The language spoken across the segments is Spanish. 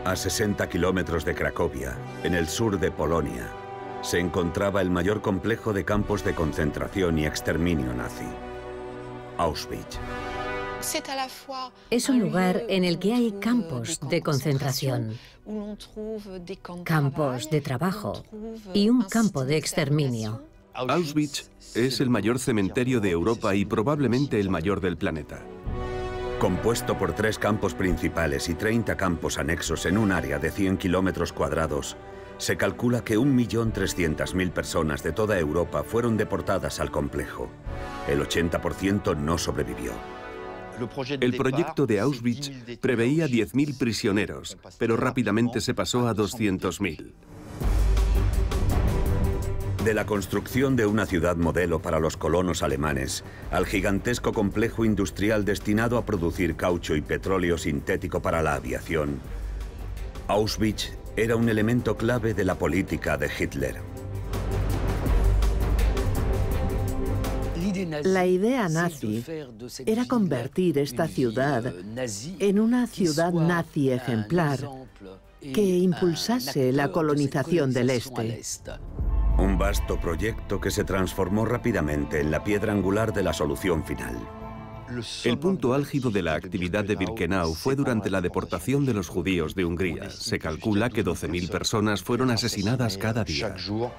A 60 kilómetros de Cracovia, en el sur de Polonia, se encontraba el mayor complejo de campos de concentración y exterminio nazi, Auschwitz. Es un lugar en el que hay campos de concentración, campos de trabajo y un campo de exterminio. Auschwitz es el mayor cementerio de Europa y probablemente el mayor del planeta. Compuesto por 3 campos principales y 30 campos anexos en un área de 100 kilómetros cuadrados, se calcula que 1.300.000 personas de toda Europa fueron deportadas al complejo. El 80% no sobrevivió. El proyecto de Auschwitz preveía 10.000 prisioneros, pero rápidamente se pasó a 200.000. De la construcción de una ciudad modelo para los colonos alemanes al gigantesco complejo industrial destinado a producir caucho y petróleo sintético para la aviación, Auschwitz era un elemento clave de la política de Hitler. La idea nazi era convertir esta ciudad en una ciudad nazi ejemplar que impulsase la colonización del este. Un vasto proyecto que se transformó rápidamente en la piedra angular de la solución final. El punto álgido de la actividad de Birkenau fue durante la deportación de los judíos de Hungría. Se calcula que 12.000 personas fueron asesinadas cada día.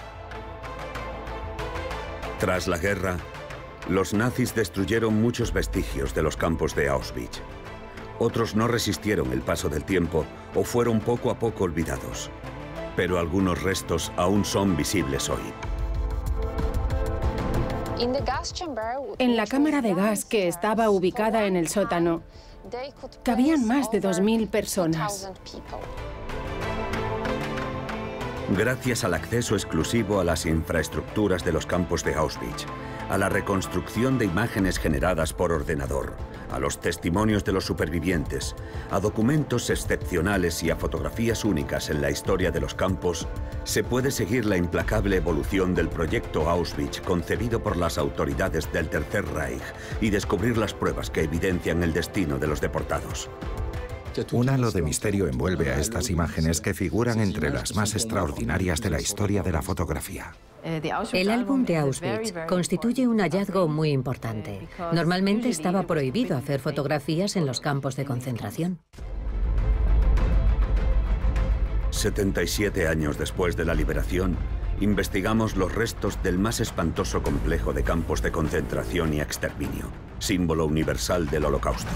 Tras la guerra, los nazis destruyeron muchos vestigios de los campos de Auschwitz. Otros no resistieron el paso del tiempo o fueron poco a poco olvidados. Pero algunos restos aún son visibles hoy. En la cámara de gas que estaba ubicada en el sótano, cabían más de 2.000 personas. Gracias al acceso exclusivo a las infraestructuras de los campos de Auschwitz, a la reconstrucción de imágenes generadas por ordenador, a los testimonios de los supervivientes, a documentos excepcionales y a fotografías únicas en la historia de los campos, se puede seguir la implacable evolución del proyecto Auschwitz concebido por las autoridades del Tercer Reich y descubrir las pruebas que evidencian el destino de los deportados. Un halo de misterio envuelve a estas imágenes que figuran entre las más extraordinarias de la historia de la fotografía. El álbum de Auschwitz constituye un hallazgo muy importante. Normalmente estaba prohibido hacer fotografías en los campos de concentración. 77 años después de la liberación, investigamos los restos del más espantoso complejo de campos de concentración y exterminio, símbolo universal del Holocausto.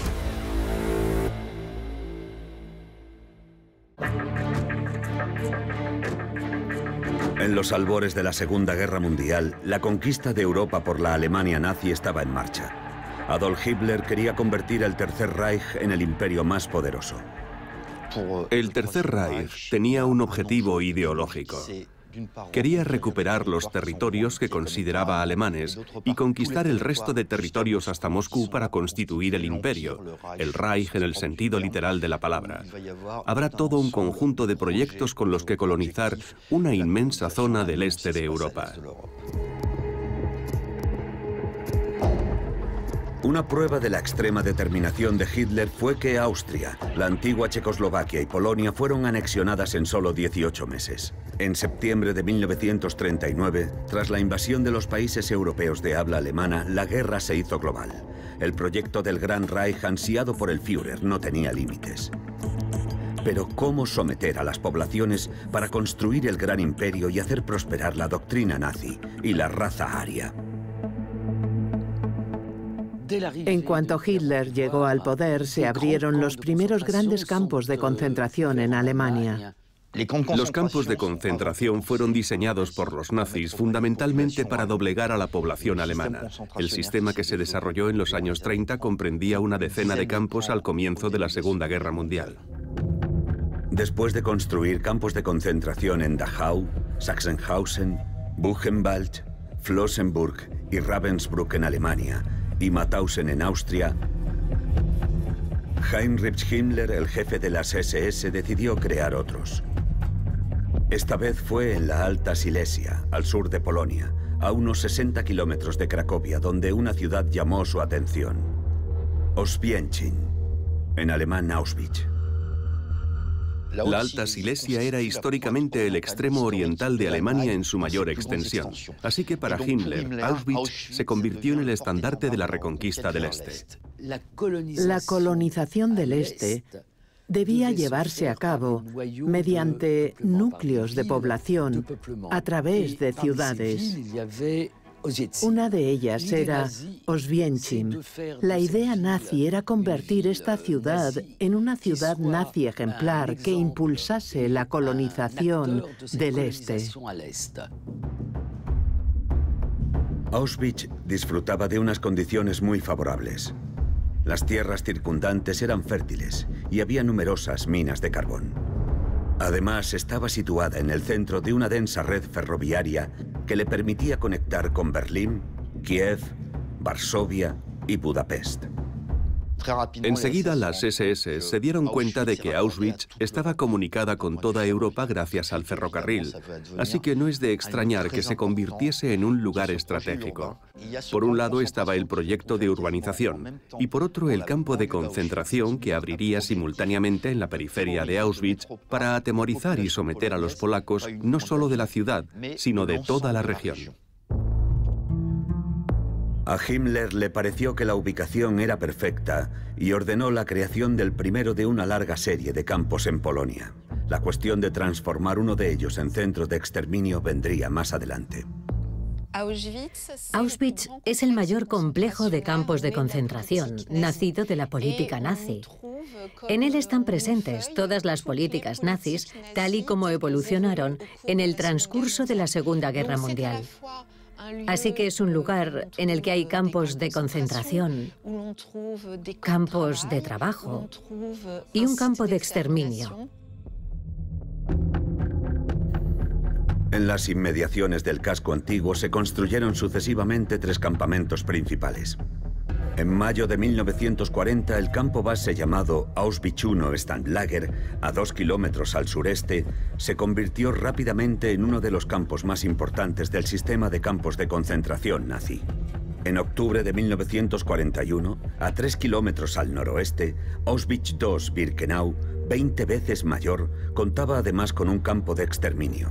En los albores de la Segunda Guerra Mundial, la conquista de Europa por la Alemania nazi estaba en marcha. Adolf Hitler quería convertir el Tercer Reich en el imperio más poderoso. El Tercer Reich tenía un objetivo ideológico. Quería recuperar los territorios que consideraba alemanes y conquistar el resto de territorios hasta Moscú para constituir el imperio, el Reich en el sentido literal de la palabra. Habrá todo un conjunto de proyectos con los que colonizar una inmensa zona del este de Europa. Una prueba de la extrema determinación de Hitler fue que Austria, la antigua Checoslovaquia y Polonia fueron anexionadas en solo 18 meses. En septiembre de 1939, tras la invasión de los países europeos de habla alemana, la guerra se hizo global. El proyecto del Gran Reich ansiado por el Führer no tenía límites. Pero ¿cómo someter a las poblaciones para construir el gran imperio y hacer prosperar la doctrina nazi y la raza aria? En cuanto Hitler llegó al poder, se abrieron los primeros grandes campos de concentración en Alemania. Los campos de concentración fueron diseñados por los nazis fundamentalmente para doblegar a la población alemana. El sistema que se desarrolló en los años 30 comprendía una decena de campos al comienzo de la Segunda Guerra Mundial. Después de construir campos de concentración en Dachau, Sachsenhausen, Buchenwald, Flossenbürg y Ravensbrück en Alemania, y Mauthausen en Austria, Heinrich Himmler, el jefe de las SS, decidió crear otros. Esta vez fue en la Alta Silesia, al sur de Polonia, a unos 60 kilómetros de Cracovia, donde una ciudad llamó su atención. Oświęcim, en alemán Auschwitz. La Alta Silesia era históricamente el extremo oriental de Alemania en su mayor extensión. Así que para Himmler, Auschwitz se convirtió en el estandarte de la reconquista del Este. La colonización del Este debía llevarse a cabo mediante núcleos de población a través de ciudades. Una de ellas era Oswiecim. La idea nazi era convertir esta ciudad en una ciudad nazi ejemplar que impulsase la colonización del Este. Auschwitz disfrutaba de unas condiciones muy favorables. Las tierras circundantes eran fértiles y había numerosas minas de carbón. Además, estaba situada en el centro de una densa red ferroviaria que le permitía conectar con Berlín, Kiev, Varsovia y Budapest. Enseguida las SS se dieron cuenta de que Auschwitz estaba comunicada con toda Europa gracias al ferrocarril, así que no es de extrañar que se convirtiese en un lugar estratégico. Por un lado estaba el proyecto de urbanización y por otro el campo de concentración que abriría simultáneamente en la periferia de Auschwitz para atemorizar y someter a los polacos no solo de la ciudad, sino de toda la región. A Himmler le pareció que la ubicación era perfecta y ordenó la creación del primero de una larga serie de campos en Polonia. La cuestión de transformar uno de ellos en centro de exterminio vendría más adelante. Auschwitz es el mayor complejo de campos de concentración, nacido de la política nazi. En él están presentes todas las políticas nazis, tal y como evolucionaron en el transcurso de la Segunda Guerra Mundial. Así que es un lugar en el que hay campos de concentración, campos de trabajo y un campo de exterminio. En las inmediaciones del casco antiguo se construyeron sucesivamente 3 campamentos principales. En mayo de 1940, el campo base llamado Auschwitz I Standlager, a 2 kilómetros al sureste, se convirtió rápidamente en uno de los campos más importantes del sistema de campos de concentración nazi. En octubre de 1941, a 3 kilómetros al noroeste, Auschwitz II Birkenau, 20 veces mayor, contaba además con un campo de exterminio.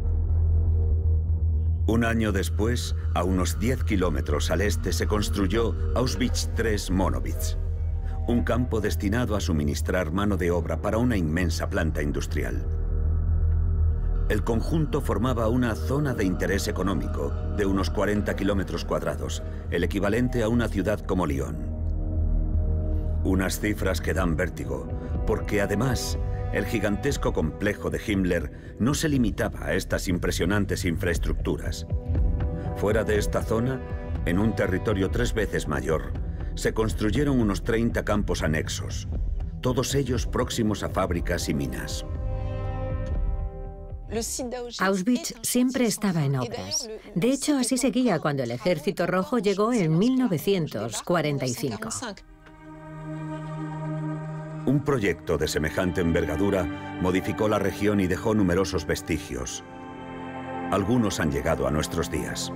Un año después, a unos 10 kilómetros al este, se construyó Auschwitz III Monowitz, un campo destinado a suministrar mano de obra para una inmensa planta industrial. El conjunto formaba una zona de interés económico de unos 40 kilómetros cuadrados, el equivalente a una ciudad como Lyon. Unas cifras que dan vértigo, porque además el gigantesco complejo de Himmler no se limitaba a estas impresionantes infraestructuras. Fuera de esta zona, en un territorio 3 veces mayor, se construyeron unos 30 campos anexos, todos ellos próximos a fábricas y minas. Auschwitz siempre estaba en obras. De hecho, así seguía cuando el Ejército Rojo llegó en 1945. Un proyecto de semejante envergadura modificó la región y dejó numerosos vestigios. Algunos han llegado a nuestros días.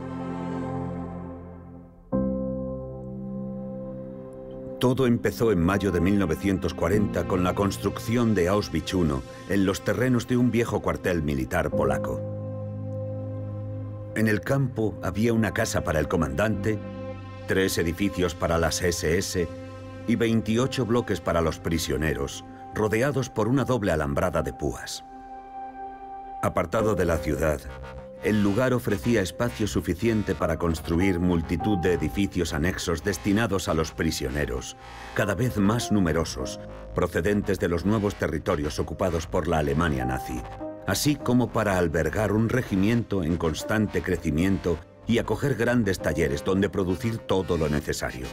Todo empezó en mayo de 1940 con la construcción de Auschwitz I en los terrenos de un viejo cuartel militar polaco. En el campo había una casa para el comandante, 3 edificios para las SS y 28 bloques para los prisioneros, rodeados por una doble alambrada de púas. Apartado de la ciudad, el lugar ofrecía espacio suficiente para construir multitud de edificios anexos destinados a los prisioneros, cada vez más numerosos, procedentes de los nuevos territorios ocupados por la Alemania nazi, así como para albergar un regimiento en constante crecimiento y acoger grandes talleres donde producir todo lo necesario.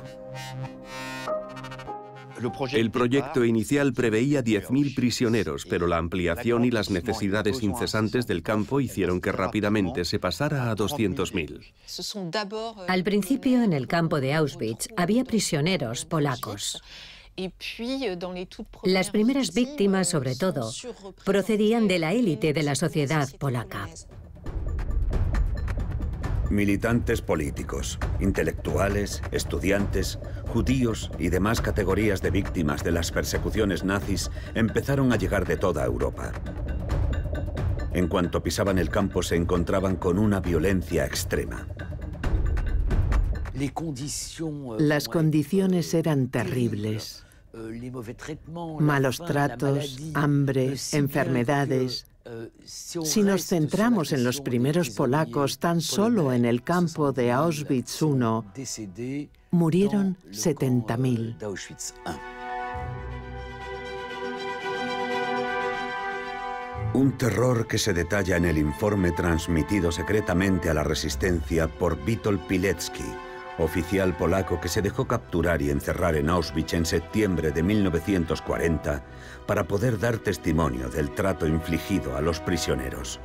El proyecto inicial preveía 10.000 prisioneros, pero la ampliación y las necesidades incesantes del campo hicieron que rápidamente se pasara a 200.000. Al principio, en el campo de Auschwitz, había prisioneros polacos. Las primeras víctimas, sobre todo, procedían de la élite de la sociedad polaca. Militantes políticos, intelectuales, estudiantes, judíos y demás categorías de víctimas de las persecuciones nazis empezaron a llegar de toda Europa. En cuanto pisaban el campo se encontraban con una violencia extrema. Las condiciones eran terribles. Malos tratos, hambre, enfermedades. Si nos centramos en los primeros polacos, tan solo en el campo de Auschwitz I, murieron 70.000. Un terror que se detalla en el informe transmitido secretamente a la resistencia por Witold Pilecki, oficial polaco que se dejó capturar y encerrar en Auschwitz en septiembre de 1940 para poder dar testimonio del trato infligido a los prisioneros.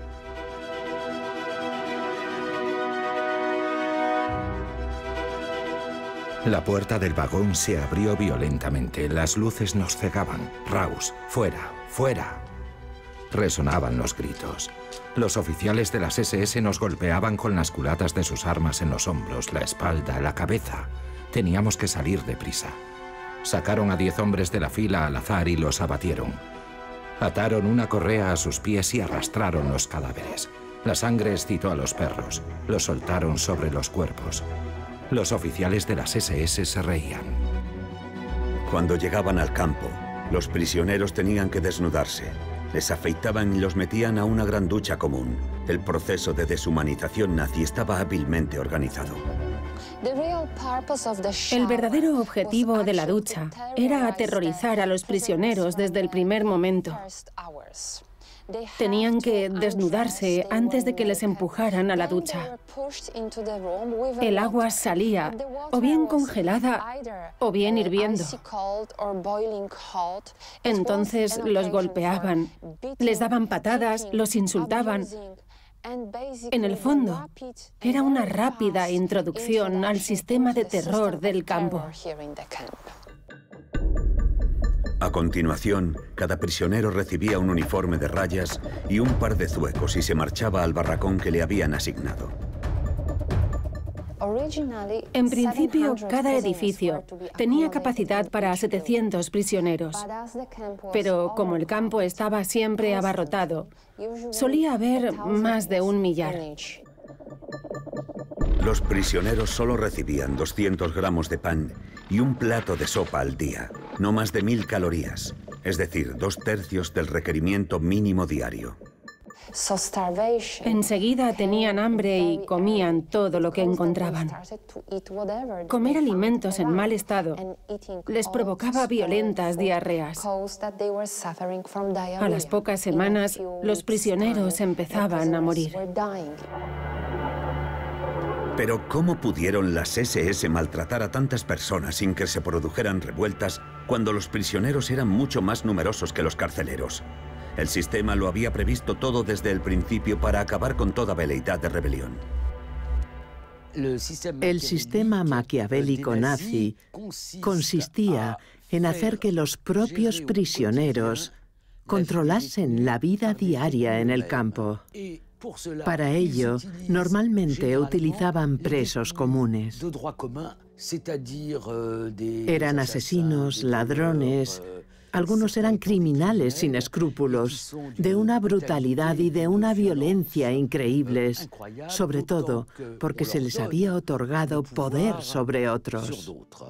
La puerta del vagón se abrió violentamente. Las luces nos cegaban. Raus, fuera, fuera. Resonaban los gritos. Los oficiales de las SS nos golpeaban con las culatas de sus armas en los hombros, la espalda, la cabeza. Teníamos que salir deprisa. Sacaron a 10 hombres de la fila al azar y los abatieron. Ataron una correa a sus pies y arrastraron los cadáveres. La sangre excitó a los perros. Los soltaron sobre los cuerpos. Los oficiales de las SS se reían. Cuando llegaban al campo, los prisioneros tenían que desnudarse. Les afeitaban y los metían a una gran ducha común. El proceso de deshumanización nazi estaba hábilmente organizado. El verdadero objetivo de la ducha era aterrorizar a los prisioneros desde el primer momento. Tenían que desnudarse antes de que les empujaran a la ducha. El agua salía o bien congelada o bien hirviendo. Entonces los golpeaban, les daban patadas, los insultaban. En el fondo, era una rápida introducción al sistema de terror del campo. A continuación, cada prisionero recibía un uniforme de rayas y un par de zuecos y se marchaba al barracón que le habían asignado. En principio, cada edificio tenía capacidad para 700 prisioneros, pero como el campo estaba siempre abarrotado, solía haber más de 1 millar. Los prisioneros solo recibían 200 gramos de pan y un plato de sopa al día, no más de 1000 calorías, es decir, 2/3 del requerimiento mínimo diario. Enseguida tenían hambre y comían todo lo que encontraban. Comer alimentos en mal estado les provocaba violentas diarreas. A las pocas semanas, los prisioneros empezaban a morir. Pero ¿cómo pudieron las SS maltratar a tantas personas sin que se produjeran revueltas cuando los prisioneros eran mucho más numerosos que los carceleros? El sistema lo había previsto todo desde el principio para acabar con toda veleidad de rebelión. El sistema maquiavélico nazi consistía en hacer que los propios prisioneros controlasen la vida diaria en el campo. Para ello, normalmente utilizaban presos comunes. Eran asesinos, ladrones, algunos eran criminales sin escrúpulos, de una brutalidad y de una violencia increíbles, sobre todo porque se les había otorgado poder sobre otros.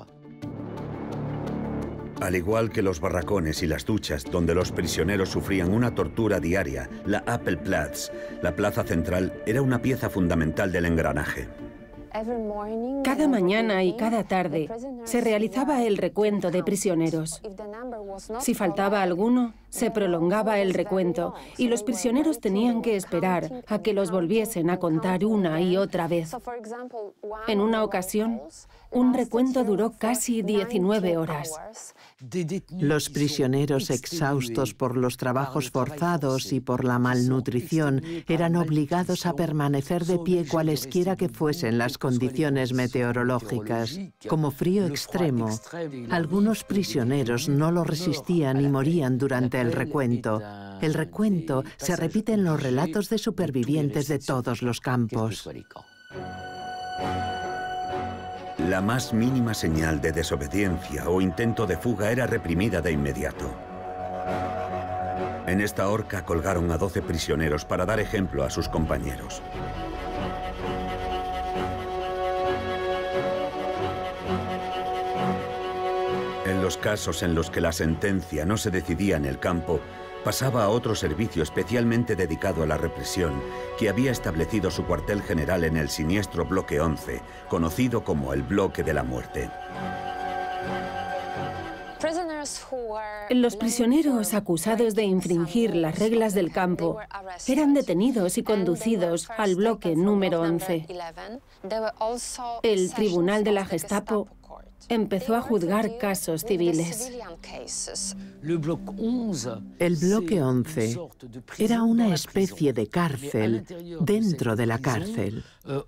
Al igual que los barracones y las duchas donde los prisioneros sufrían una tortura diaria, la Appelplatz, la plaza central, era una pieza fundamental del engranaje. Cada mañana y cada tarde se realizaba el recuento de prisioneros. Si faltaba alguno, se prolongaba el recuento y los prisioneros tenían que esperar a que los volviesen a contar una y otra vez. En una ocasión, un recuento duró casi 19 horas. Los prisioneros exhaustos por los trabajos forzados y por la malnutrición eran obligados a permanecer de pie cualesquiera que fuesen las condiciones meteorológicas, como frío extremo. Algunos prisioneros no lo resistían y morían durante el recuento. El recuento se repite en los relatos de supervivientes de todos los campos. La más mínima señal de desobediencia o intento de fuga era reprimida de inmediato. En esta horca colgaron a 12 prisioneros para dar ejemplo a sus compañeros. En los casos en los que la sentencia no se decidía en el campo, pasaba a otro servicio especialmente dedicado a la represión, que había establecido su cuartel general en el siniestro Bloque 11, conocido como el Bloque de la Muerte. Los prisioneros acusados de infringir las reglas del campo eran detenidos y conducidos al bloque número 11. El tribunal de la Gestapo empezó a juzgar casos civiles. El bloque 11 era una especie de cárcel dentro de la cárcel.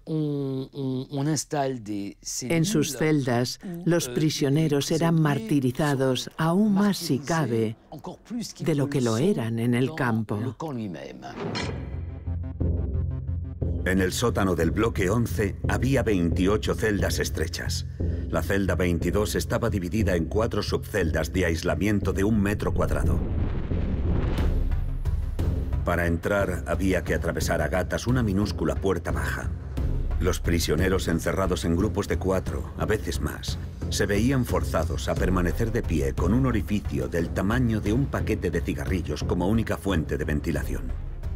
En sus celdas, los prisioneros eran martirizados aún más, si cabe, de lo que lo eran en el campo. En el sótano del bloque 11 había 28 celdas estrechas. La celda 22 estaba dividida en 4 subceldas de aislamiento de 1 metro cuadrado. Para entrar había que atravesar a gatas una minúscula puerta baja. Los prisioneros encerrados en grupos de 4, a veces más, se veían forzados a permanecer de pie con un orificio del tamaño de un paquete de cigarrillos como única fuente de ventilación.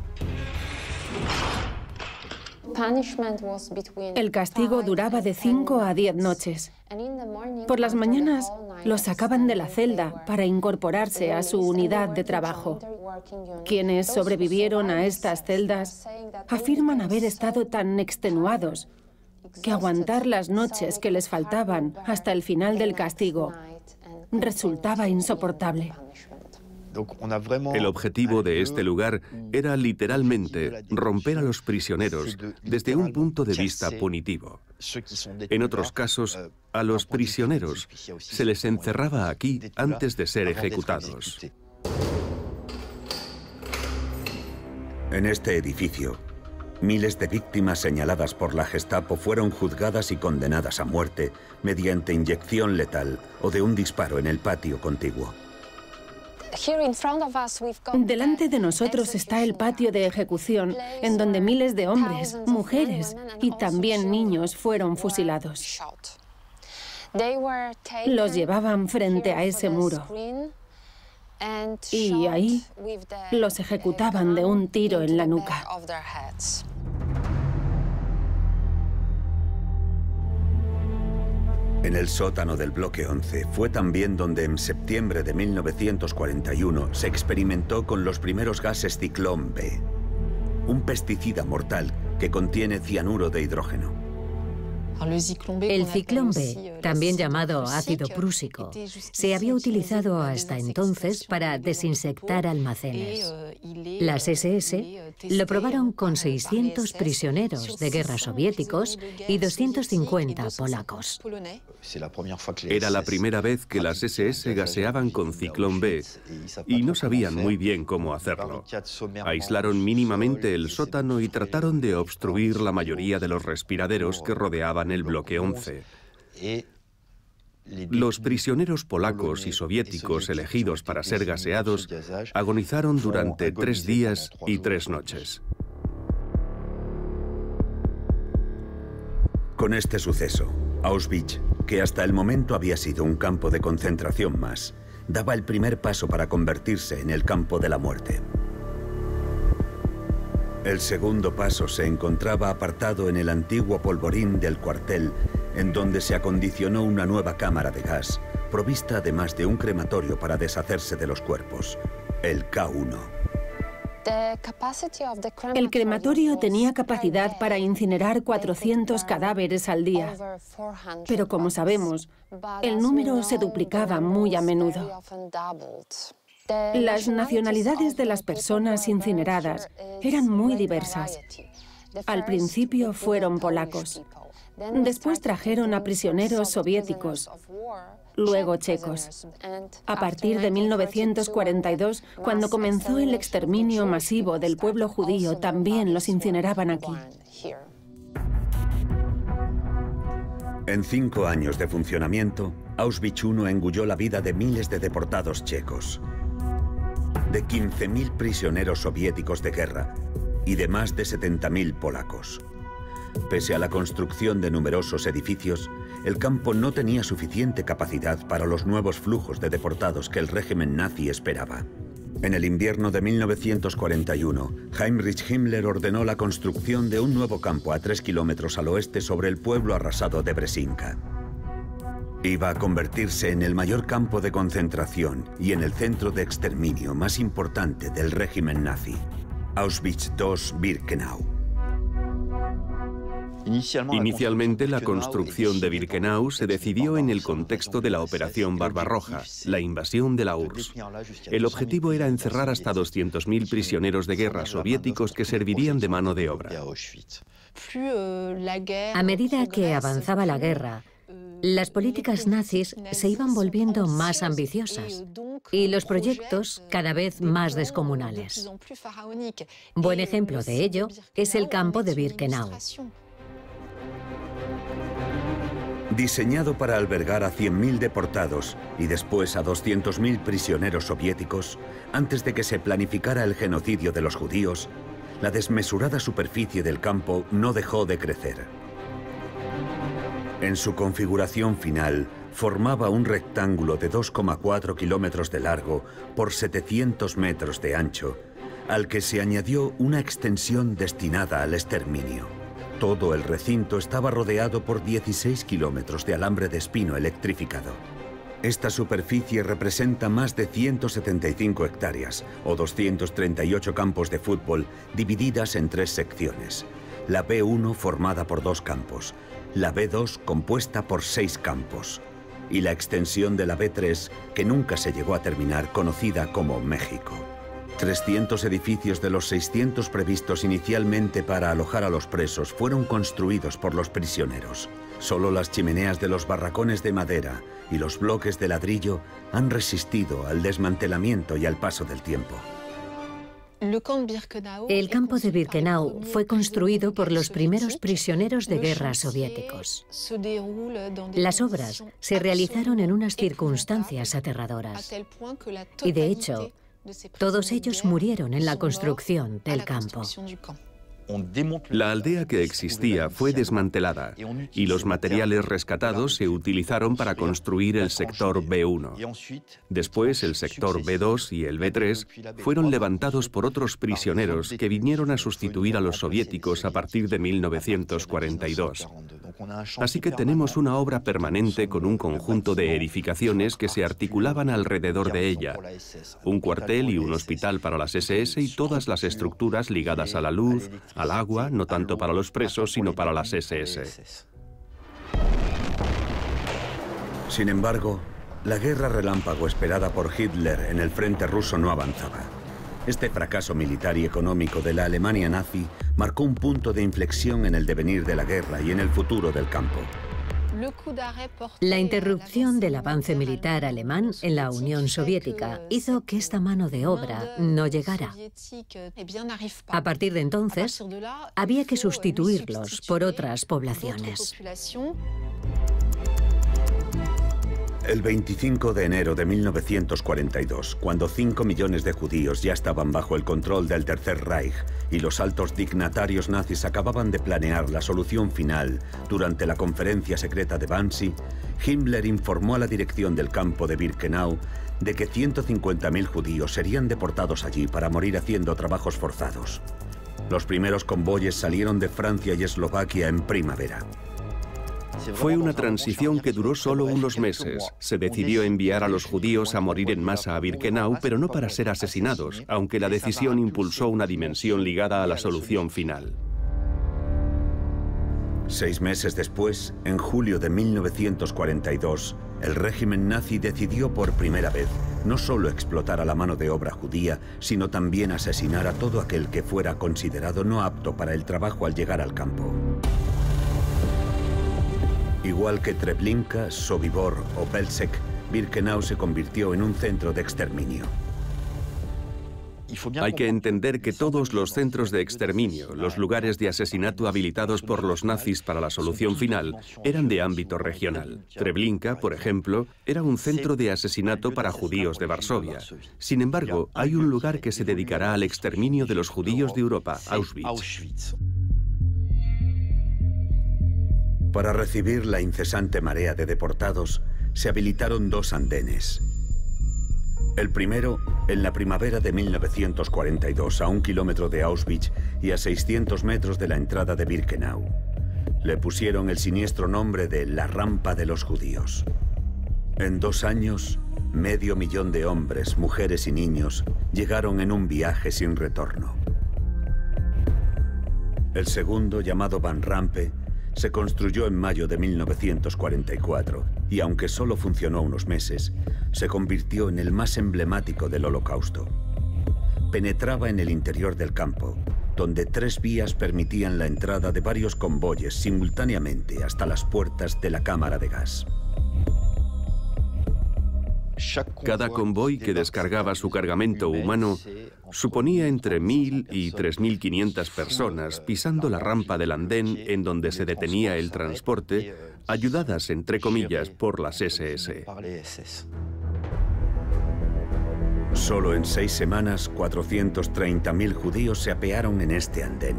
El castigo duraba de 5 a 10 noches. Por las mañanas los sacaban de la celda para incorporarse a su unidad de trabajo. Quienes sobrevivieron a estas celdas afirman haber estado tan extenuados que aguantar las noches que les faltaban hasta el final del castigo resultaba insoportable. El objetivo de este lugar era literalmente romper a los prisioneros desde un punto de vista punitivo. En otros casos, a los prisioneros se les encerraba aquí antes de ser ejecutados. En este edificio, miles de víctimas señaladas por la Gestapo fueron juzgadas y condenadas a muerte mediante inyección letal o de un disparo en el patio contiguo. Delante de nosotros está el patio de ejecución, en donde miles de hombres, mujeres y también niños fueron fusilados. Los llevaban frente a ese muro y ahí los ejecutaban de un tiro en la nuca. En el sótano del bloque 11 fue también donde en septiembre de 1941 se experimentó con los primeros gases Ciclón B, un pesticida mortal que contiene cianuro de hidrógeno. El ciclón B, también llamado ácido prúsico, se había utilizado hasta entonces para desinsectar almacenes. Las SS lo probaron con 600 prisioneros de guerra soviéticos y 250 polacos. Era la primera vez que las SS gaseaban con ciclón B y no sabían muy bien cómo hacerlo. Aislaron mínimamente el sótano y trataron de obstruir la mayoría de los respiraderos que rodeaban el bloque 11. Los prisioneros polacos y soviéticos elegidos para ser gaseados agonizaron durante 3 días y 3 noches. Con este suceso, Auschwitz, que hasta el momento había sido un campo de concentración más, daba el primer paso para convertirse en el campo de la muerte. El segundo paso se encontraba apartado en el antiguo polvorín del cuartel, en donde se acondicionó una nueva cámara de gas, provista además de un crematorio para deshacerse de los cuerpos, el K1. El crematorio tenía capacidad para incinerar 400 cadáveres al día, pero como sabemos, el número se duplicaba muy a menudo. Las nacionalidades de las personas incineradas eran muy diversas. Al principio fueron polacos. Después trajeron a prisioneros soviéticos, luego checos. A partir de 1942, cuando comenzó el exterminio masivo del pueblo judío, también los incineraban aquí. En 5 años de funcionamiento, Auschwitz I engulló la vida de miles de deportados checos, de 15.000 prisioneros soviéticos de guerra y de más de 70.000 polacos. Pese a la construcción de numerosos edificios, el campo no tenía suficiente capacidad para los nuevos flujos de deportados que el régimen nazi esperaba. En el invierno de 1941, Heinrich Himmler ordenó la construcción de un nuevo campo a 3 kilómetros al oeste sobre el pueblo arrasado de Bresinka. Iba a convertirse en el mayor campo de concentración y en el centro de exterminio más importante del régimen nazi, Auschwitz II-Birkenau. Inicialmente, la construcción de Birkenau se decidió en el contexto de la Operación Barbarroja, la invasión de la URSS. El objetivo era encerrar hasta 200.000 prisioneros de guerra soviéticos que servirían de mano de obra. A medida que avanzaba la guerra, las políticas nazis se iban volviendo más ambiciosas y los proyectos cada vez más descomunales. Buen ejemplo de ello es el campo de Birkenau. Diseñado para albergar a 100.000 deportados y después a 200.000 prisioneros soviéticos, antes de que se planificara el genocidio de los judíos, la desmesurada superficie del campo no dejó de crecer. En su configuración final, formaba un rectángulo de 2,4 kilómetros de largo por 700 metros de ancho, al que se añadió una extensión destinada al exterminio. Todo el recinto estaba rodeado por 16 kilómetros de alambre de espino electrificado. Esta superficie representa más de 175 hectáreas, o 238 campos de fútbol, divididas en 3 secciones. La B1 formada por 2 campos, la B2 compuesta por 6 campos, y la extensión de la B3, que nunca se llegó a terminar, conocida como México. 300 edificios de los 600 previstos inicialmente para alojar a los presos fueron construidos por los prisioneros. Solo las chimeneas de los barracones de madera y los bloques de ladrillo han resistido al desmantelamiento y al paso del tiempo. El campo de Birkenau fue construido por los primeros prisioneros de guerra soviéticos. Las obras se realizaron en unas circunstancias aterradoras y, de hecho, todos ellos murieron en la construcción del campo. La aldea que existía fue desmantelada y los materiales rescatados se utilizaron para construir el sector B1. Después, el sector B2 y el B3 fueron levantados por otros prisioneros que vinieron a sustituir a los soviéticos a partir de 1942. Así que tenemos una obra permanente con un conjunto de edificaciones que se articulaban alrededor de ella. Un cuartel y un hospital para las SS y todas las estructuras ligadas a la luz, al agua, no tanto para los presos, sino para las SS. Sin embargo, la guerra relámpago esperada por Hitler en el frente ruso no avanzaba. Este fracaso militar y económico de la Alemania nazi marcó un punto de inflexión en el devenir de la guerra y en el futuro del campo. La interrupción del avance militar alemán en la Unión Soviética hizo que esta mano de obra no llegara. A partir de entonces, había que sustituirlos por otras poblaciones. El 25 de enero de 1942, cuando 5 millones de judíos ya estaban bajo el control del Tercer Reich y los altos dignatarios nazis acababan de planear la solución final durante la conferencia secreta de Wannsee, Himmler informó a la dirección del campo de Birkenau de que 150.000 judíos serían deportados allí para morir haciendo trabajos forzados. Los primeros convoyes salieron de Francia y Eslovaquia en primavera. Fue una transición que duró solo unos meses. Se decidió enviar a los judíos a morir en masa a Birkenau, pero no para ser asesinados, aunque la decisión impulsó una dimensión ligada a la solución final. 6 meses después, en julio de 1942, el régimen nazi decidió por primera vez no solo explotar a la mano de obra judía, sino también asesinar a todo aquel que fuera considerado no apto para el trabajo al llegar al campo. Igual que Treblinka, Sobibor o Belzec, Birkenau se convirtió en un centro de exterminio. Hay que entender que todos los centros de exterminio, los lugares de asesinato habilitados por los nazis para la solución final, eran de ámbito regional. Treblinka, por ejemplo, era un centro de asesinato para judíos de Varsovia. Sin embargo, hay un lugar que se dedicará al exterminio de los judíos de Europa, Auschwitz. Para recibir la incesante marea de deportados, se habilitaron 2 andenes. El primero, en la primavera de 1942, a 1 kilómetro de Auschwitz y a 600 metros de la entrada de Birkenau. Le pusieron el siniestro nombre de la rampa de los judíos. En 2 años, 500.000 de hombres, mujeres y niños llegaron en un viaje sin retorno. El segundo, llamado Van Rampe, se construyó en mayo de 1944 y, aunque solo funcionó unos meses, se convirtió en el más emblemático del Holocausto. Penetraba en el interior del campo, donde 3 vías permitían la entrada de varios convoyes simultáneamente hasta las puertas de la cámara de gas. Cada convoy que descargaba su cargamento humano suponía entre 1.000 y 3.500 personas pisando la rampa del andén en donde se detenía el transporte, ayudadas, entre comillas, por las SS. Solo en 6 semanas, 430.000 judíos se apearon en este andén.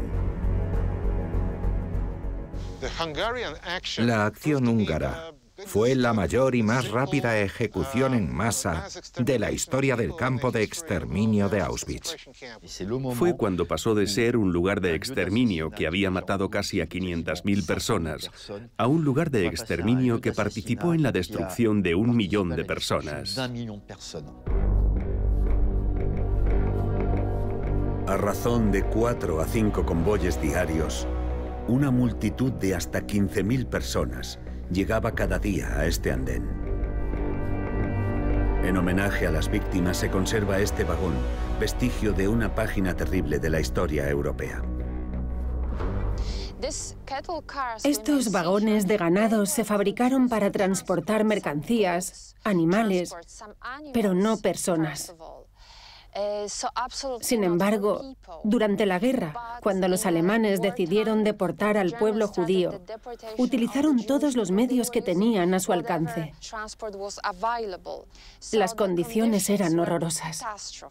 La acción húngara fue la mayor y más rápida ejecución en masa de la historia del campo de exterminio de Auschwitz. Fue cuando pasó de ser un lugar de exterminio que había matado casi a 500.000 personas a un lugar de exterminio que participó en la destrucción de 1 millón de personas. A razón de 4 a 5 convoyes diarios, una multitud de hasta 15.000 personas llegaba cada día a este andén. En homenaje a las víctimas se conserva este vagón, vestigio de una página terrible de la historia europea. Estos vagones de ganado se fabricaron para transportar mercancías, animales, pero no personas. Sin embargo, durante la guerra, cuando los alemanes decidieron deportar al pueblo judío, utilizaron todos los medios que tenían a su alcance. Las condiciones eran horrorosas.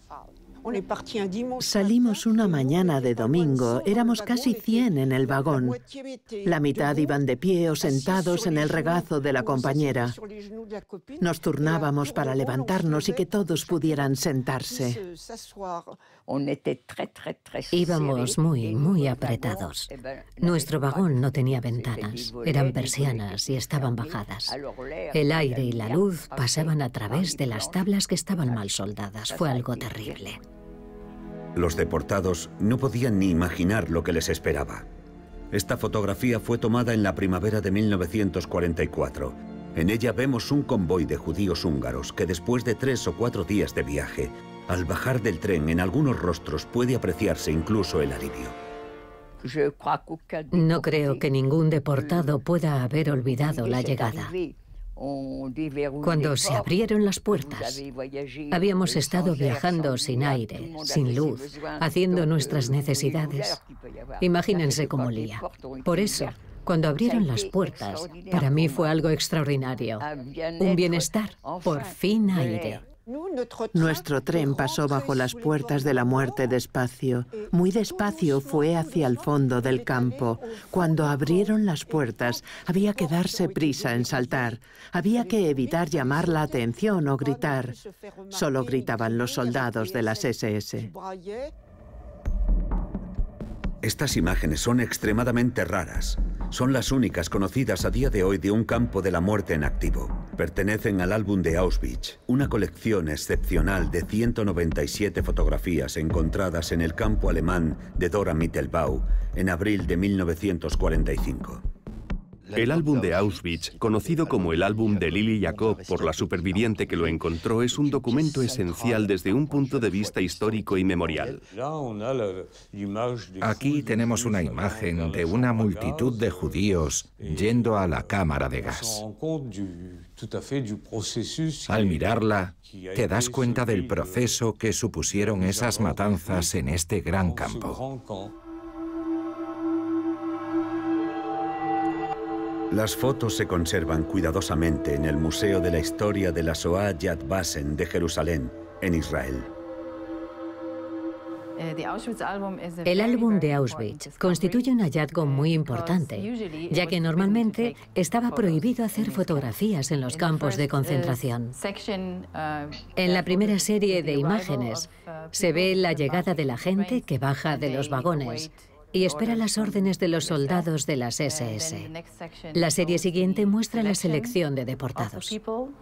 Salimos una mañana de domingo, éramos casi 100 en el vagón. La mitad iban de pie o sentados en el regazo de la compañera. Nos turnábamos para levantarnos y que todos pudieran sentarse. Íbamos muy apretados. Nuestro vagón no tenía ventanas, eran persianas y estaban bajadas. El aire y la luz pasaban a través de las tablas que estaban mal soldadas. Fue algo terrible. Los deportados no podían ni imaginar lo que les esperaba. Esta fotografía fue tomada en la primavera de 1944. En ella vemos un convoy de judíos húngaros que después de 3 o 4 días de viaje, al bajar del tren en algunos rostros puede apreciarse incluso el alivio. No creo que ningún deportado pueda haber olvidado la llegada. Cuando se abrieron las puertas, habíamos estado viajando sin aire, sin luz, haciendo nuestras necesidades. Imagínense cómo olía. Por eso, cuando abrieron las puertas, para mí fue algo extraordinario. Un bienestar, por fin aire. Nuestro tren pasó bajo las puertas de la muerte despacio. Muy despacio fue hacia el fondo del campo. Cuando abrieron las puertas, había que darse prisa en saltar. Había que evitar llamar la atención o gritar. Solo gritaban los soldados de las SS. Estas imágenes son extremadamente raras. Son las únicas conocidas a día de hoy de un campo de la muerte en activo. Pertenecen al álbum de Auschwitz, una colección excepcional de 197 fotografías encontradas en el campo alemán de Dora Mittelbau en abril de 1945. El álbum de Auschwitz, conocido como el álbum de Lili Jacob por la superviviente que lo encontró, es un documento esencial desde un punto de vista histórico y memorial. Aquí tenemos una imagen de una multitud de judíos yendo a la cámara de gas. Al mirarla, te das cuenta del proceso que supusieron esas matanzas en este gran campo. Las fotos se conservan cuidadosamente en el Museo de la Historia de la Shoah Yad Vashem de Jerusalén, en Israel. El álbum de Auschwitz constituye un hallazgo muy importante, ya que normalmente estaba prohibido hacer fotografías en los campos de concentración. En la primera serie de imágenes se ve la llegada de la gente que baja de los vagones y espera las órdenes de los soldados de las SS. La serie siguiente muestra la selección de deportados.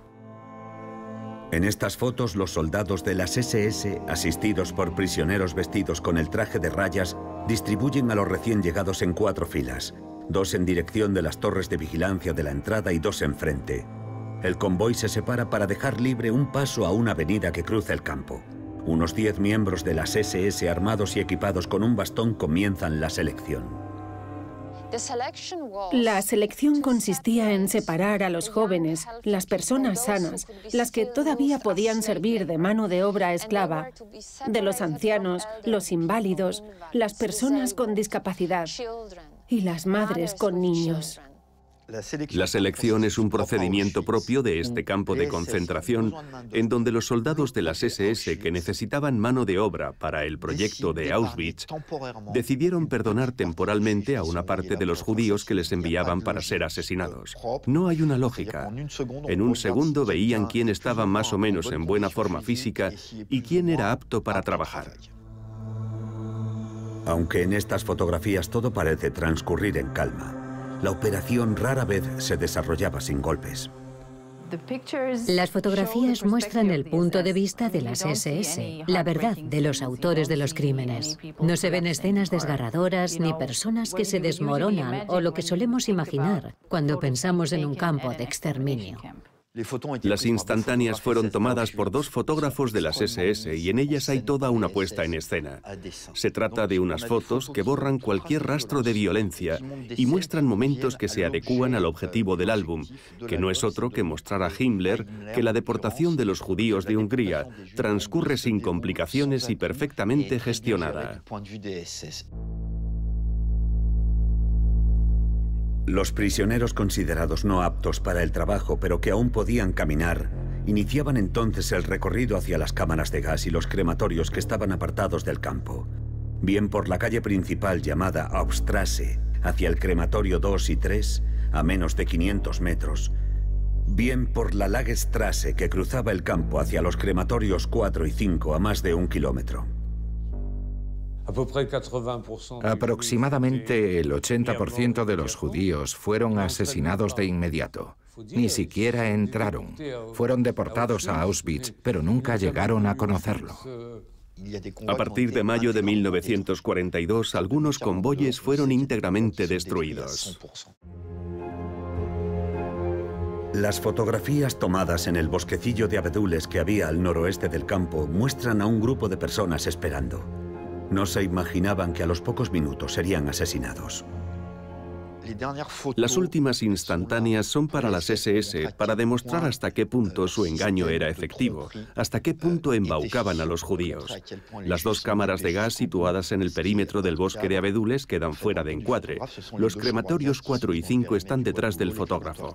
En estas fotos, los soldados de las SS, asistidos por prisioneros vestidos con el traje de rayas, distribuyen a los recién llegados en 4 filas, 2 en dirección de las torres de vigilancia de la entrada y 2 enfrente. El convoy se separa para dejar libre un paso a una avenida que cruza el campo. Unos 10 miembros de las SS armados y equipados con un bastón comienzan la selección. La selección consistía en separar a los jóvenes, las personas sanas, las que todavía podían servir de mano de obra esclava, de los ancianos, los inválidos, las personas con discapacidad y las madres con niños. La selección es un procedimiento propio de este campo de concentración, en donde los soldados de las SS que necesitaban mano de obra para el proyecto de Auschwitz decidieron perdonar temporalmente a una parte de los judíos que les enviaban para ser asesinados. No hay una lógica. En un segundo veían quién estaba más o menos en buena forma física y quién era apto para trabajar. Aunque en estas fotografías todo parece transcurrir en calma, la operación rara vez se desarrollaba sin golpes. Las fotografías muestran el punto de vista de las SS, la verdad de los autores de los crímenes. No se ven escenas desgarradoras ni personas que se desmoronan o lo que solemos imaginar cuando pensamos en un campo de exterminio. Las instantáneas fueron tomadas por 2 fotógrafos de las SS y en ellas hay toda una puesta en escena. Se trata de unas fotos que borran cualquier rastro de violencia y muestran momentos que se adecúan al objetivo del álbum, que no es otro que mostrar a Himmler que la deportación de los judíos de Hungría transcurre sin complicaciones y perfectamente gestionada. Los prisioneros considerados no aptos para el trabajo, pero que aún podían caminar, iniciaban entonces el recorrido hacia las cámaras de gas y los crematorios que estaban apartados del campo. Bien por la calle principal llamada Hauptstrasse, hacia el crematorio 2 y 3, a menos de 500 metros, bien por la Lagerstrasse que cruzaba el campo hacia los crematorios 4 y 5 a más de 1 kilómetro. Aproximadamente el 80% de los judíos fueron asesinados de inmediato. Ni siquiera entraron. Fueron deportados a Auschwitz, pero nunca llegaron a conocerlo. A partir de mayo de 1942, algunos convoyes fueron íntegramente destruidos. Las fotografías tomadas en el bosquecillo de abedules que había al noroeste del campo muestran a un grupo de personas esperando. No se imaginaban que a los pocos minutos serían asesinados. Las últimas instantáneas son para las SS para demostrar hasta qué punto su engaño era efectivo, hasta qué punto embaucaban a los judíos. Las 2 cámaras de gas situadas en el perímetro del bosque de abedules quedan fuera de encuadre. Los crematorios 4 y 5 están detrás del fotógrafo.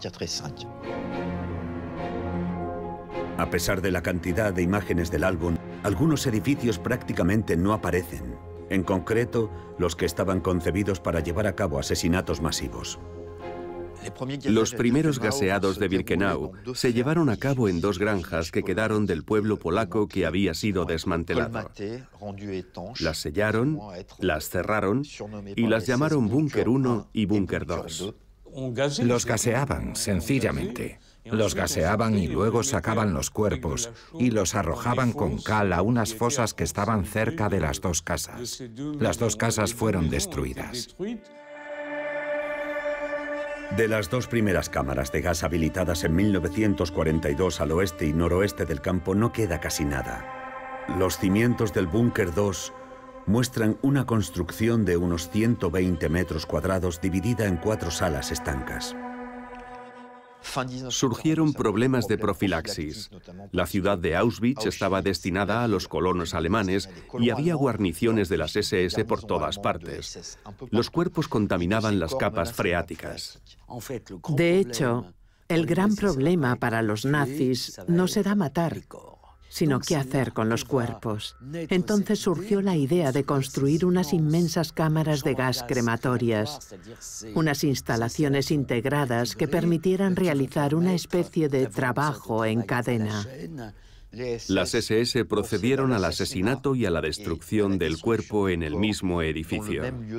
A pesar de la cantidad de imágenes del álbum, algunos edificios prácticamente no aparecen. En concreto, los que estaban concebidos para llevar a cabo asesinatos masivos. Los primeros gaseados de Birkenau se llevaron a cabo en 2 granjas que quedaron del pueblo polaco que había sido desmantelado. Las sellaron, las cerraron y las llamaron Búnker 1 y Búnker 2. Los gaseaban, sencillamente. Los gaseaban y luego sacaban los cuerpos y los arrojaban con cal a unas fosas que estaban cerca de las 2 casas. Las 2 casas fueron destruidas. De las dos primeras cámaras de gas habilitadas en 1942 al oeste y noroeste del campo no queda casi nada. Los cimientos del búnker 2 muestran una construcción de unos 120 metros cuadrados dividida en 4 salas estancas. Surgieron problemas de profilaxis. La ciudad de Auschwitz estaba destinada a los colonos alemanes y había guarniciones de las SS por todas partes. Los cuerpos contaminaban las capas freáticas. De hecho, el gran problema para los nazis no será matar, sino qué hacer con los cuerpos. Entonces surgió la idea de construir unas inmensas cámaras de gas crematorias, unas instalaciones integradas que permitieran realizar una especie de trabajo en cadena. Las SS procedieron al asesinato y a la destrucción del cuerpo en el mismo edificio.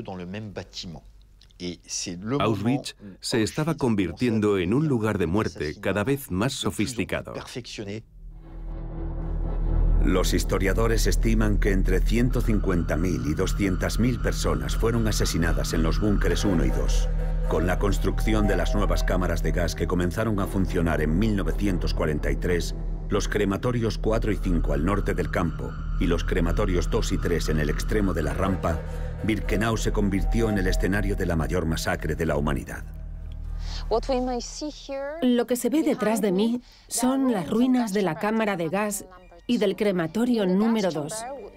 Auschwitz se estaba convirtiendo en un lugar de muerte cada vez más sofisticado. Los historiadores estiman que entre 150.000 y 200.000 personas fueron asesinadas en los búnkeres 1 y 2. Con la construcción de las nuevas cámaras de gas que comenzaron a funcionar en 1943, los crematorios 4 y 5 al norte del campo y los crematorios 2 y 3 en el extremo de la rampa, Birkenau se convirtió en el escenario de la mayor masacre de la humanidad. Lo que se ve detrás de mí son las ruinas de la cámara de gas y del crematorio número 2.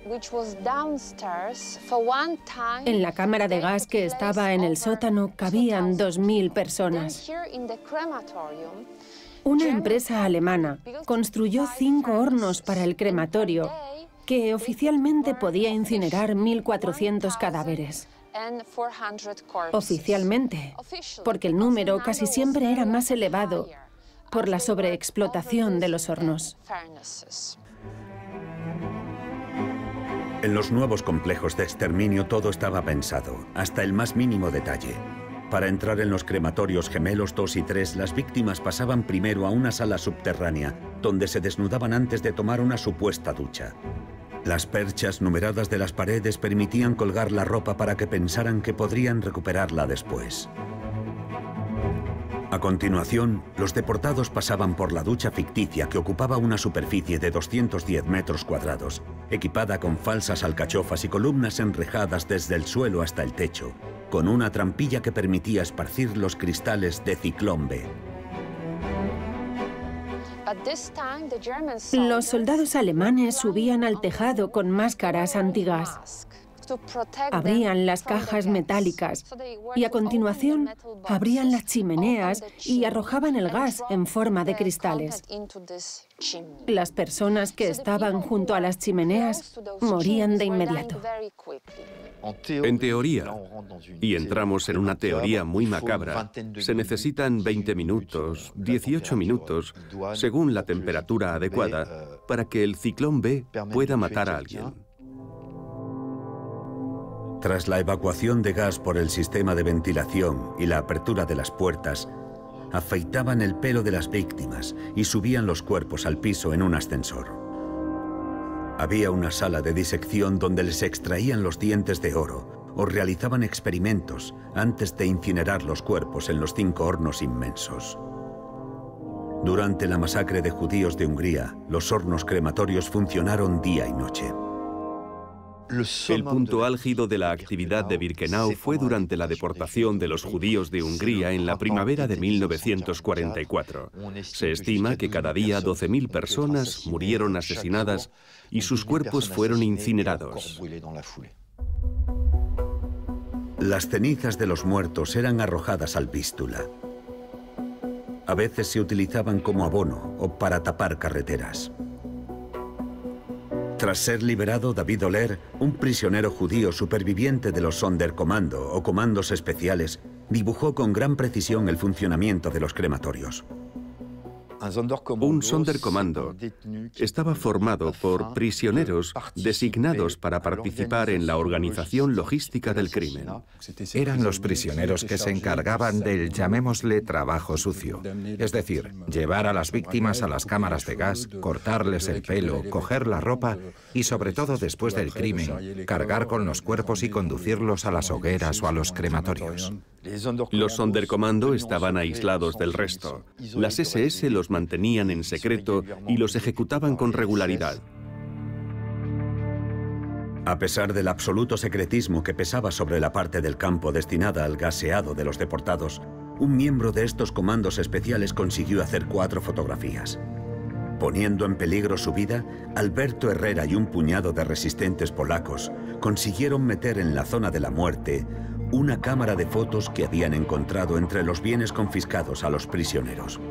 En la cámara de gas que estaba en el sótano cabían 2.000 personas. Una empresa alemana construyó 5 hornos para el crematorio que oficialmente podía incinerar 1.400 cadáveres. Oficialmente, porque el número casi siempre era más elevado por la sobreexplotación de los hornos. En los nuevos complejos de exterminio todo estaba pensado, hasta el más mínimo detalle. Para entrar en los crematorios gemelos 2 y 3, las víctimas pasaban primero a una sala subterránea, donde se desnudaban antes de tomar una supuesta ducha. Las perchas numeradas de las paredes permitían colgar la ropa para que pensaran que podrían recuperarla después. A continuación, los deportados pasaban por la ducha ficticia que ocupaba una superficie de 210 metros cuadrados, equipada con falsas alcachofas y columnas enrejadas desde el suelo hasta el techo, con una trampilla que permitía esparcir los cristales de ciclón B. Los soldados alemanes subían al tejado con máscaras antigas. Abrían las cajas metálicas y a continuación abrían las chimeneas y arrojaban el gas en forma de cristales. Las personas que estaban junto a las chimeneas morían de inmediato. En teoría, y entramos en una teoría muy macabra, se necesitan 20 minutos, 18 minutos, según la temperatura adecuada, para que el ciclón B pueda matar a alguien. Tras la evacuación de gas por el sistema de ventilación y la apertura de las puertas, afeitaban el pelo de las víctimas y subían los cuerpos al piso en un ascensor. Había una sala de disección donde les extraían los dientes de oro o realizaban experimentos antes de incinerar los cuerpos en los 5 hornos inmensos. Durante la masacre de judíos de Hungría, los hornos crematorios funcionaron día y noche. El punto álgido de la actividad de Birkenau fue durante la deportación de los judíos de Hungría en la primavera de 1944. Se estima que cada día 12.000 personas murieron asesinadas y sus cuerpos fueron incinerados. Las cenizas de los muertos eran arrojadas al Vístula. A veces se utilizaban como abono o para tapar carreteras. Tras ser liberado, David Oller, un prisionero judío superviviente de los Sonderkommando o comandos especiales, dibujó con gran precisión el funcionamiento de los crematorios. Un Sonderkommando estaba formado por prisioneros designados para participar en la organización logística del crimen. Eran los prisioneros que se encargaban del, llamémosle, trabajo sucio. Es decir, llevar a las víctimas a las cámaras de gas, cortarles el pelo, coger la ropa y, sobre todo después del crimen, cargar con los cuerpos y conducirlos a las hogueras o a los crematorios. Los Sonderkommando estaban aislados del resto. Las SS los mantenían en secreto y los ejecutaban con regularidad. A pesar del absoluto secretismo que pesaba sobre la parte del campo destinada al gaseado de los deportados, un miembro de estos comandos especiales consiguió hacer 4 fotografías. Poniendo en peligro su vida, Alberto Herrera y un puñado de resistentes polacos consiguieron meter en la zona de la muerte una cámara de fotos que habían encontrado entre los bienes confiscados a los prisioneros.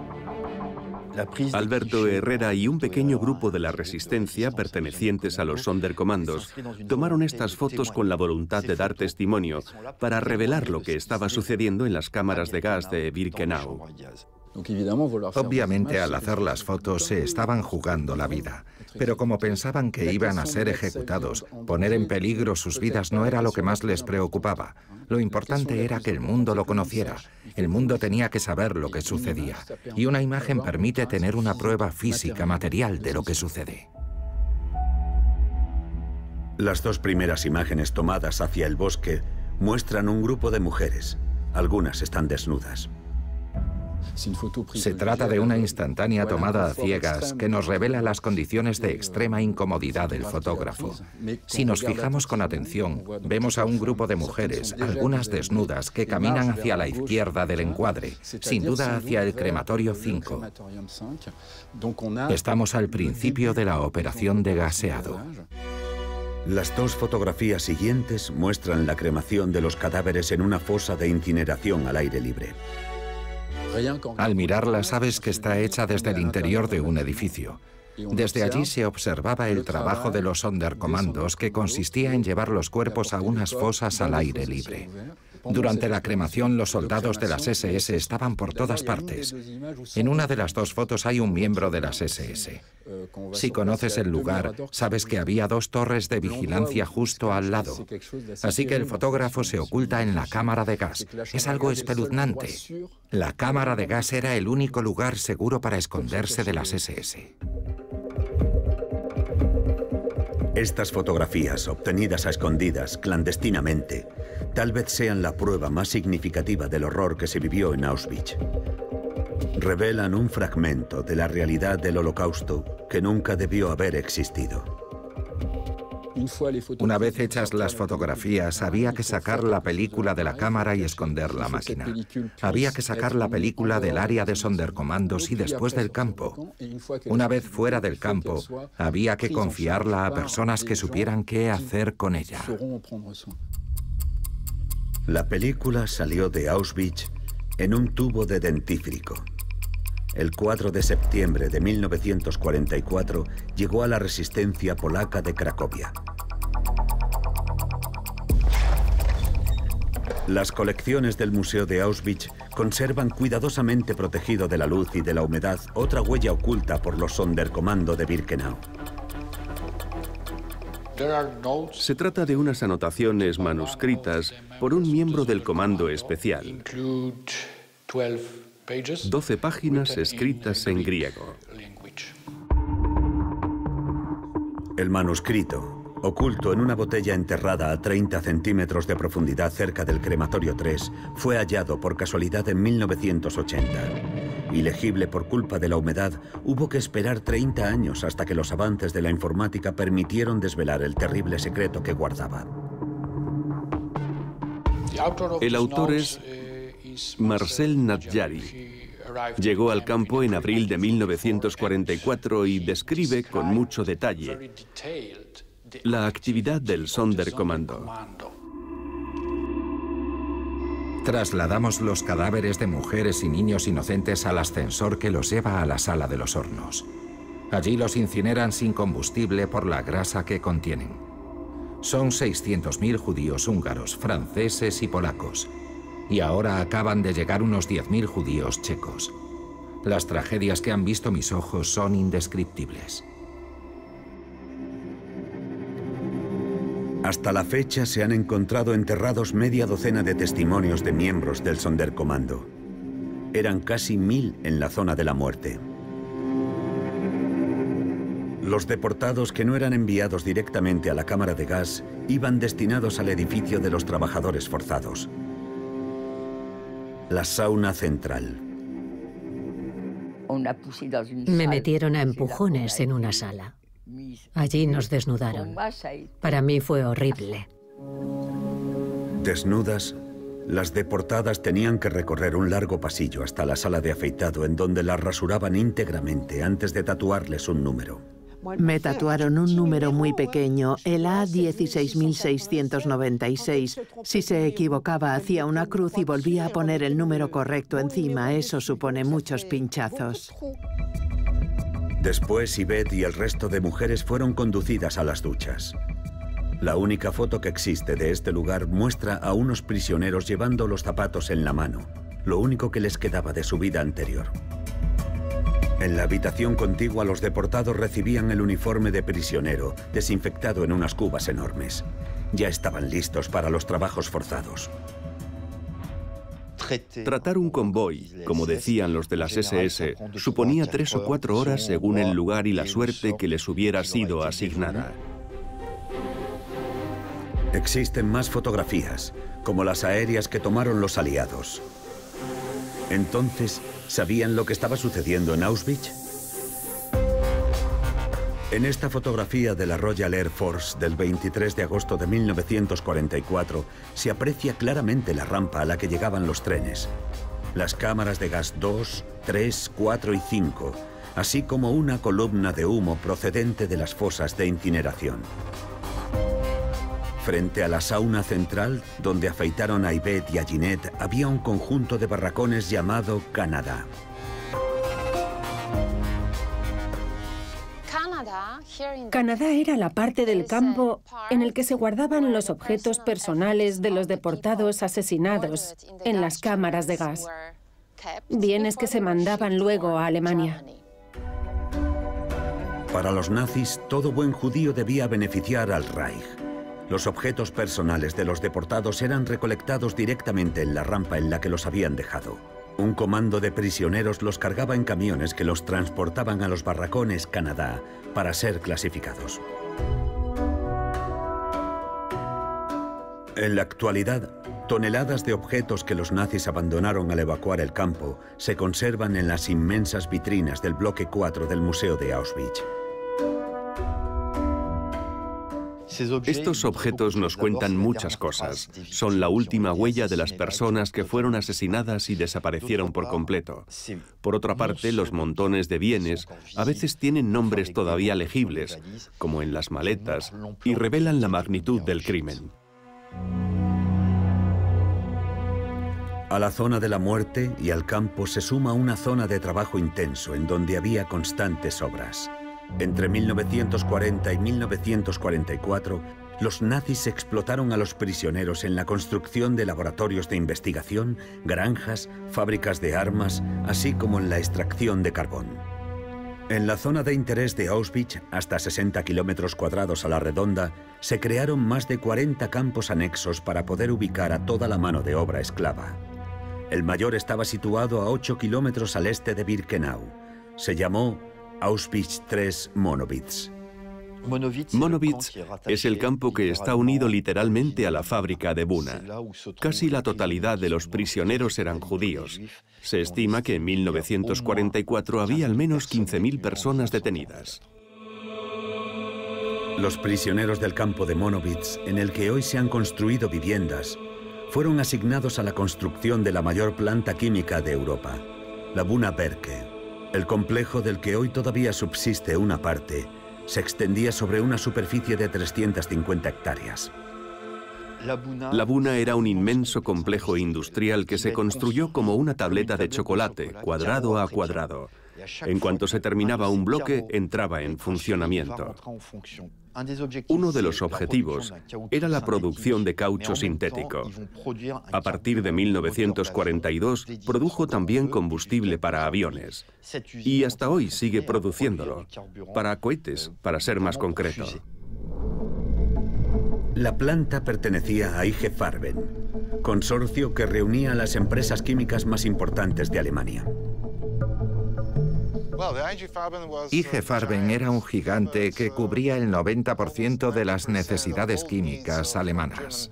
Alberto Herrera y un pequeño grupo de la resistencia pertenecientes a los Sonderkommandos tomaron estas fotos con la voluntad de dar testimonio para revelar lo que estaba sucediendo en las cámaras de gas de Birkenau. Obviamente, al hacer las fotos se estaban jugando la vida, pero como pensaban que iban a ser ejecutados, poner en peligro sus vidas no era lo que más les preocupaba. Lo importante era que el mundo lo conociera. El mundo tenía que saber lo que sucedía. Y una imagen permite tener una prueba física, material de lo que sucede. Las 2 primeras imágenes tomadas hacia el bosque muestran un grupo de mujeres. Algunas están desnudas. Se trata de una instantánea tomada a ciegas que nos revela las condiciones de extrema incomodidad del fotógrafo. Si nos fijamos con atención, vemos a un grupo de mujeres, algunas desnudas, que caminan hacia la izquierda del encuadre, sin duda hacia el crematorio 5. Estamos al principio de la operación de gaseado. Las 2 fotografías siguientes muestran la cremación de los cadáveres en una fosa de incineración al aire libre. Al mirarla sabes que está hecha desde el interior de un edificio. Desde allí se observaba el trabajo de los Sonderkommandos, que consistía en llevar los cuerpos a unas fosas al aire libre. Durante la cremación, los soldados de las SS estaban por todas partes. En una de las 2 fotos hay un miembro de las SS. Si conoces el lugar, sabes que había 2 torres de vigilancia justo al lado. Así que el fotógrafo se oculta en la cámara de gas. Es algo espeluznante. La cámara de gas era el único lugar seguro para esconderse de las SS. Estas fotografías, obtenidas a escondidas, clandestinamente, tal vez sean la prueba más significativa del horror que se vivió en Auschwitz. Revelan un fragmento de la realidad del Holocausto que nunca debió haber existido. Una vez hechas las fotografías, había que sacar la película de la cámara y esconder la máquina. Había que sacar la película del área de Sonderkommandos y después del campo. Una vez fuera del campo, había que confiarla a personas que supieran qué hacer con ella. La película salió de Auschwitz en un tubo de dentífrico. El 4 de septiembre de 1944 llegó a la resistencia polaca de Cracovia. Las colecciones del Museo de Auschwitz conservan cuidadosamente protegido de la luz y de la humedad otra huella oculta por los Sonderkommando de Birkenau. Se trata de unas anotaciones manuscritas por un miembro del Comando Especial. 12 páginas escritas en griego. El manuscrito, oculto en una botella enterrada a 30 centímetros de profundidad cerca del crematorio 3, fue hallado por casualidad en 1980. Ilegible por culpa de la humedad, hubo que esperar 30 años hasta que los avances de la informática permitieron desvelar el terrible secreto que guardaba. El autor es Marcel Nadjari. Llegó al campo en abril de 1944 y describe con mucho detalle la actividad del Sonderkommando. Trasladamos los cadáveres de mujeres y niños inocentes al ascensor que los lleva a la sala de los hornos. Allí los incineran sin combustible por la grasa que contienen. Son 600.000 judíos húngaros, franceses y polacos. Y ahora acaban de llegar unos 10.000 judíos checos. Las tragedias que han visto mis ojos son indescriptibles. Hasta la fecha se han encontrado enterrados media docena de testimonios de miembros del Sonderkommando. Eran casi 1000 en la zona de la muerte. Los deportados que no eran enviados directamente a la cámara de gas iban destinados al edificio de los trabajadores forzados. la sauna central. Me metieron a empujones en una sala. Allí nos desnudaron. Para mí fue horrible. Desnudas, las deportadas tenían que recorrer un largo pasillo hasta la sala de afeitado en donde las rasuraban íntegramente antes de tatuarles un número. Me tatuaron un número muy pequeño, el A16696. Si se equivocaba, hacía una cruz y volvía a poner el número correcto encima. Eso supone muchos pinchazos. Después, Yvette y el resto de mujeres fueron conducidas a las duchas. La única foto que existe de este lugar muestra a unos prisioneros llevando los zapatos en la mano, lo único que les quedaba de su vida anterior. En la habitación contigua, los deportados recibían el uniforme de prisionero, desinfectado en unas cubas enormes. Ya estaban listos para los trabajos forzados. Tratar un convoy, como decían los de las SS, suponía 3 o 4 horas según el lugar y la suerte que les hubiera sido asignada. Existen más fotografías, como las aéreas que tomaron los aliados. Entonces, ¿sabían lo que estaba sucediendo en Auschwitz? En esta fotografía de la Royal Air Force del 23 de agosto de 1944 se aprecia claramente la rampa a la que llegaban los trenes, las cámaras de gas 2, 3, 4 y 5, así como una columna de humo procedente de las fosas de incineración. Frente a la sauna central, donde afeitaron a Yvette y a Ginette, había un conjunto de barracones llamado Canadá. Canadá era la parte del campo en el que se guardaban los objetos personales de los deportados asesinados en las cámaras de gas, bienes que se mandaban luego a Alemania. Para los nazis, todo buen judío debía beneficiar al Reich. Los objetos personales de los deportados eran recolectados directamente en la rampa en la que los habían dejado. Un comando de prisioneros los cargaba en camiones que los transportaban a los barracones Canadá para ser clasificados. En la actualidad, toneladas de objetos que los nazis abandonaron al evacuar el campo se conservan en las inmensas vitrinas del bloque 4 del Museo de Auschwitz. Estos objetos nos cuentan muchas cosas. Son la última huella de las personas que fueron asesinadas y desaparecieron por completo. Por otra parte, los montones de bienes a veces tienen nombres todavía legibles, como en las maletas, y revelan la magnitud del crimen. A la zona de la muerte y al campo se suma una zona de trabajo intenso en donde había constantes obras. Entre 1940 y 1944, los nazis explotaron a los prisioneros en la construcción de laboratorios de investigación, granjas, fábricas de armas, así como en la extracción de carbón. En la zona de interés de Auschwitz, hasta 60 kilómetros cuadrados a la redonda, se crearon más de 40 campos anexos para poder ubicar a toda la mano de obra esclava. El mayor estaba situado a 8 kilómetros al este de Birkenau. Se llamó Auschwitz III Monowitz. Monowitz es el campo que está unido literalmente a la fábrica de Buna. Casi la totalidad de los prisioneros eran judíos. Se estima que en 1944 había al menos 15.000 personas detenidas. Los prisioneros del campo de Monowitz, en el que hoy se han construido viviendas, fueron asignados a la construcción de la mayor planta química de Europa, la Buna Werke. El complejo, del que hoy todavía subsiste una parte, se extendía sobre una superficie de 350 hectáreas. La Buna era un inmenso complejo industrial que se construyó como una tableta de chocolate, cuadrado a cuadrado. En cuanto se terminaba un bloque, entraba en funcionamiento. Uno de los objetivos era la producción de caucho sintético. A partir de 1942, produjo también combustible para aviones. Y hasta hoy sigue produciéndolo. Para cohetes, para ser más concreto. La planta pertenecía a IG Farben, consorcio que reunía a las empresas químicas más importantes de Alemania. IG Farben era un gigante que cubría el 90% de las necesidades químicas alemanas.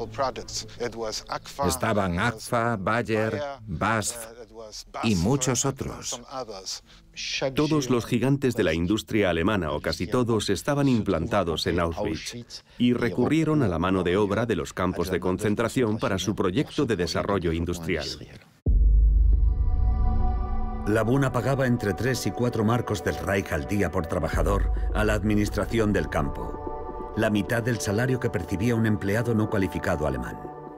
Estaban Agfa, Bayer, BASF y muchos otros. Todos los gigantes de la industria alemana, o casi todos, estaban implantados en Auschwitz y recurrieron a la mano de obra de los campos de concentración para su proyecto de desarrollo industrial. La Buna pagaba entre 3 y 4 marcos del Reich al día por trabajador a la administración del campo, la mitad del salario que percibía un empleado no cualificado alemán.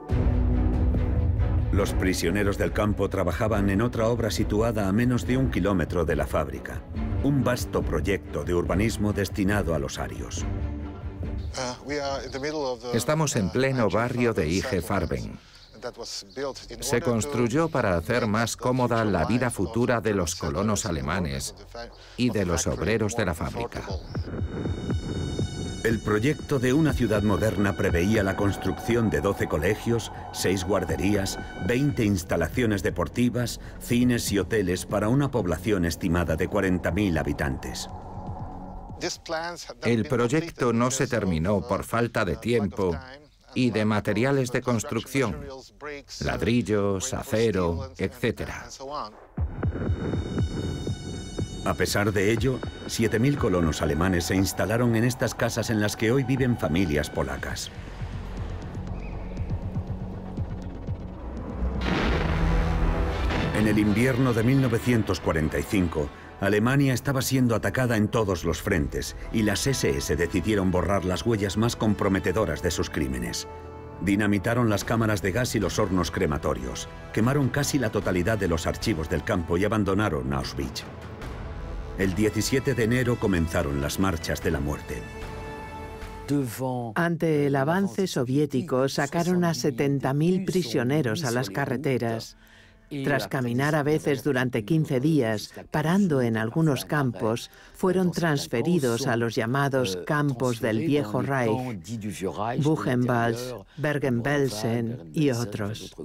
Los prisioneros del campo trabajaban en otra obra situada a menos de 1 kilómetro de la fábrica, un vasto proyecto de urbanismo destinado a los arios. Estamos en pleno barrio de IG Farben. Se construyó para hacer más cómoda la vida futura de los colonos alemanes y de los obreros de la fábrica. El proyecto de una ciudad moderna preveía la construcción de 12 colegios, 6 guarderías, 20 instalaciones deportivas, cines y hoteles para una población estimada de 40.000 habitantes. El proyecto no se terminó por falta de tiempo y de materiales de construcción, ladrillos, acero, etc. A pesar de ello, 7.000 colonos alemanes se instalaron en estas casas en las que hoy viven familias polacas. En el invierno de 1945, Alemania estaba siendo atacada en todos los frentes y las SS decidieron borrar las huellas más comprometedoras de sus crímenes. Dinamitaron las cámaras de gas y los hornos crematorios, quemaron casi la totalidad de los archivos del campo y abandonaron Auschwitz. El 17 de enero comenzaron las marchas de la muerte. Ante el avance soviético, sacaron a 70.000 prisioneros a las carreteras. Tras caminar a veces durante 15 días, parando en algunos campos, fueron transferidos a los llamados campos del Viejo Reich, Buchenwald, Bergen-Belsen y otros.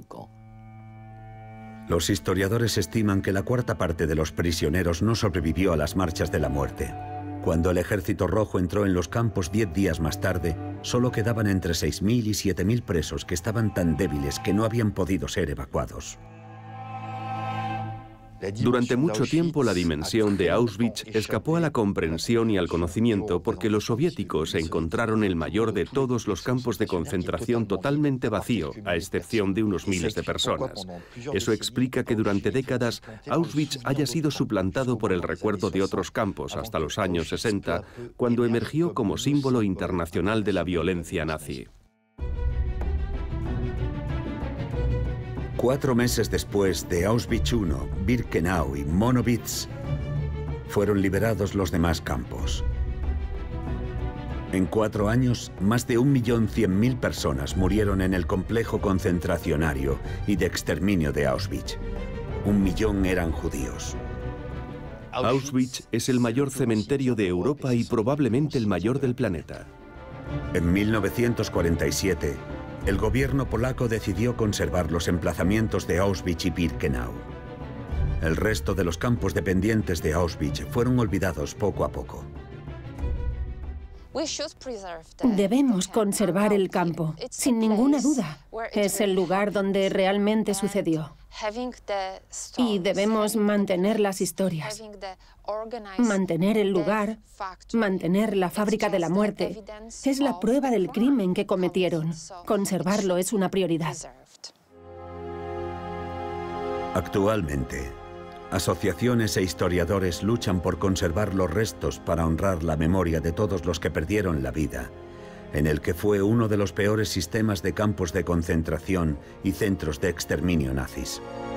Los historiadores estiman que la cuarta parte de los prisioneros no sobrevivió a las marchas de la muerte. Cuando el Ejército Rojo entró en los campos 10 días más tarde, solo quedaban entre 6.000 y 7.000 presos que estaban tan débiles que no habían podido ser evacuados. Durante mucho tiempo la dimensión de Auschwitz escapó a la comprensión y al conocimiento porque los soviéticos encontraron el mayor de todos los campos de concentración totalmente vacío, a excepción de unos miles de personas. Eso explica que durante décadas Auschwitz haya sido suplantado por el recuerdo de otros campos hasta los años 60, cuando emergió como símbolo internacional de la violencia nazi. 4 meses después de Auschwitz I, Birkenau y Monowitz, fueron liberados los demás campos. En 4 años, más de 1.100.000 personas murieron en el complejo concentracionario y de exterminio de Auschwitz. 1 millón eran judíos. Auschwitz es el mayor cementerio de Europa y probablemente el mayor del planeta. En 1947, el gobierno polaco decidió conservar los emplazamientos de Auschwitz y Birkenau. El resto de los campos dependientes de Auschwitz fueron olvidados poco a poco. Debemos conservar el campo, sin ninguna duda. Es el lugar donde realmente sucedió. Y debemos mantener las historias, mantener el lugar, mantener la fábrica de la muerte. Es la prueba del crimen que cometieron. Conservarlo es una prioridad. Actualmente, asociaciones e historiadores luchan por conservar los restos para honrar la memoria de todos los que perdieron la vida, en el que fue uno de los peores sistemas de campos de concentración y centros de exterminio nazis.